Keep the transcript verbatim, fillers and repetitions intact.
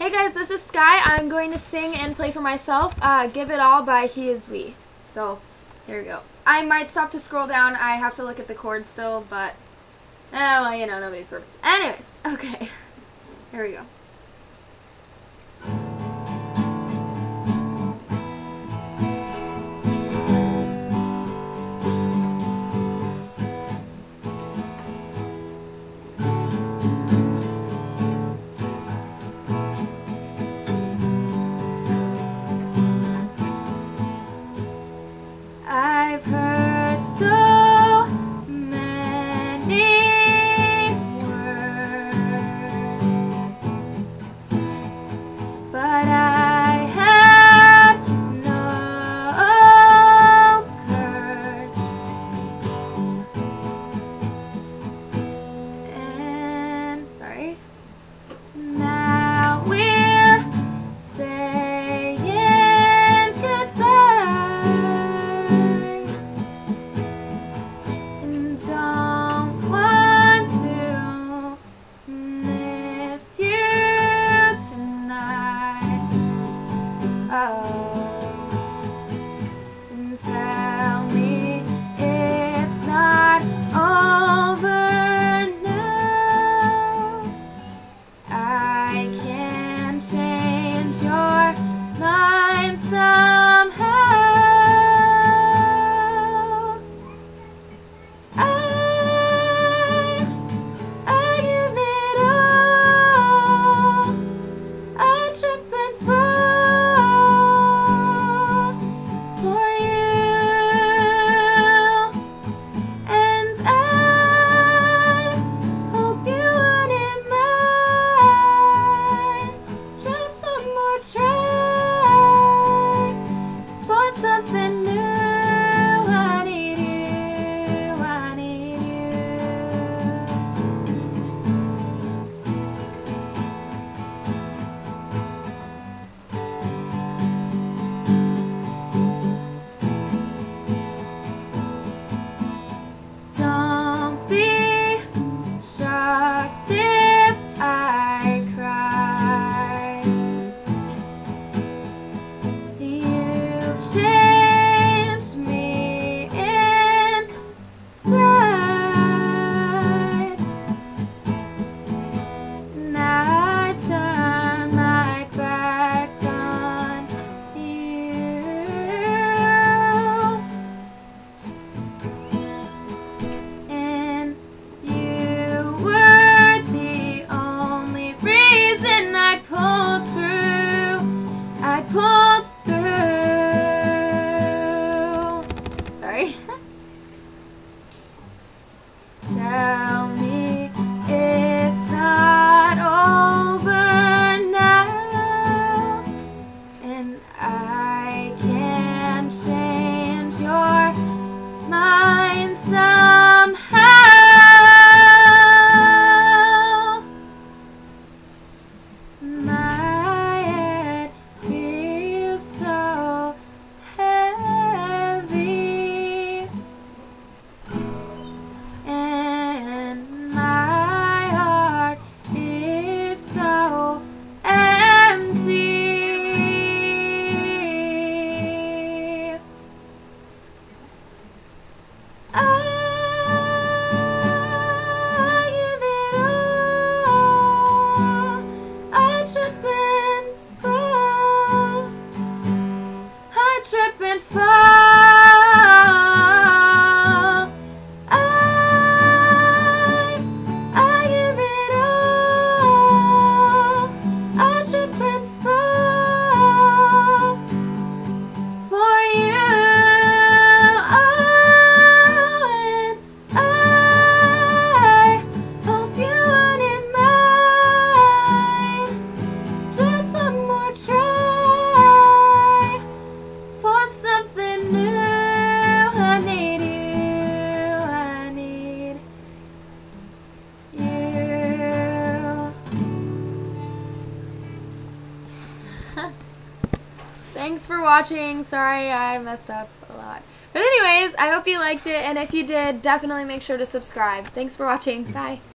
Hey guys, this is Skye. I'm going to sing and play for myself, uh, Give It All by He Is We. So, here we go. I might stop to scroll down. I have to look at the chords still, but, eh, well, you know, nobody's perfect. Anyways, okay. Here we go. I've heard so many words, but I had no courage, and sorry, now we're saying goodbye. Don't want to miss you tonight. Oh, and tell me it's not over now. I can change your mind somehow. Something new, I need you, I need you. Don't be shocked if I cry. You've changed me inside. Now I turn my back on you, and you were the only reason I pulled through. I pulled through. Sorry. Tell me it's not over now, and I can change your mind somehow. My head feels so heavy, and my heart is so empty. I give it all. I trip and fall. I trip and fall. Thanks for watching. Sorry I messed up a lot. But anyways, I hope you liked it, and if you did, definitely make sure to subscribe. Thanks for watching. Bye.